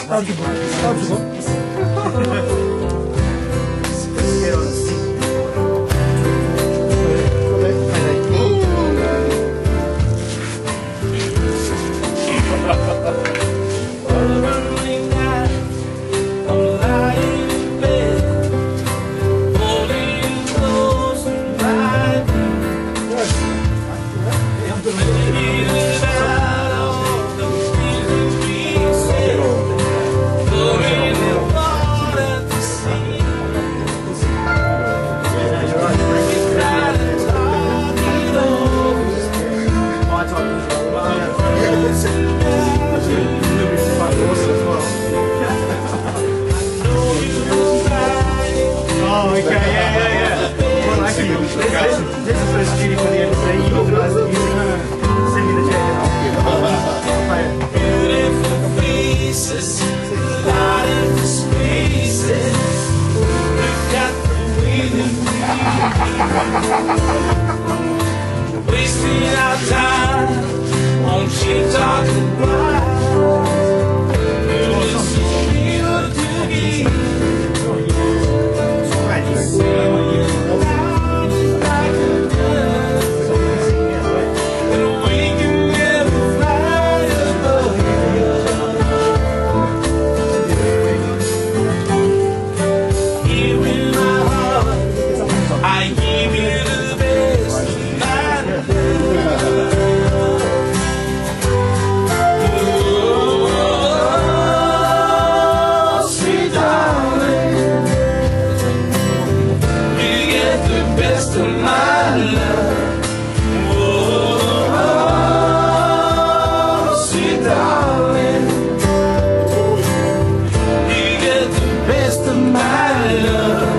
Wasting our time, won't you talk about this is real to me. And we can never fly above. Here in my heart, I give you the best of my oh, sweet darling, you get the best of my love. Oh, sweet darling, you get the best of my love.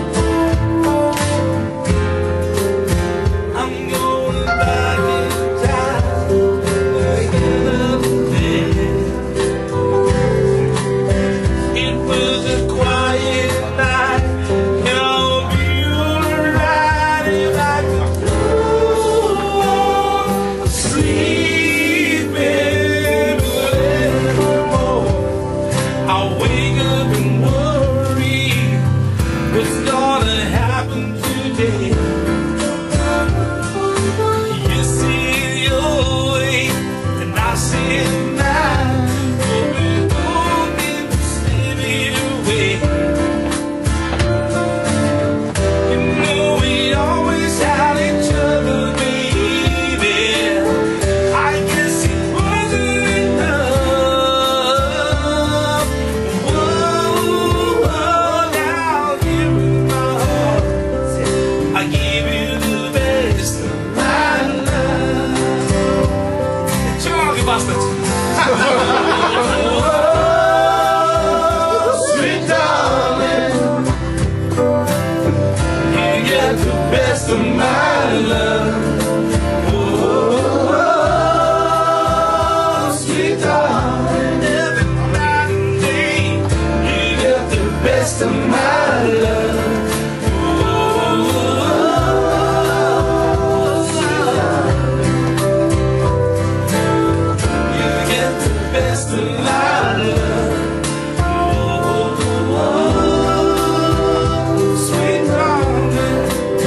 Sweet darling, you get the best of my love. Oh, sweet darling, every night and day, you get the best of my love. Best of my love. Oh, sweet darling,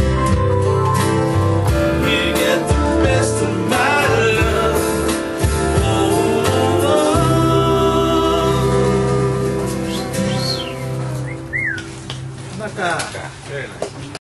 you get the best of my love. Oh, very nice.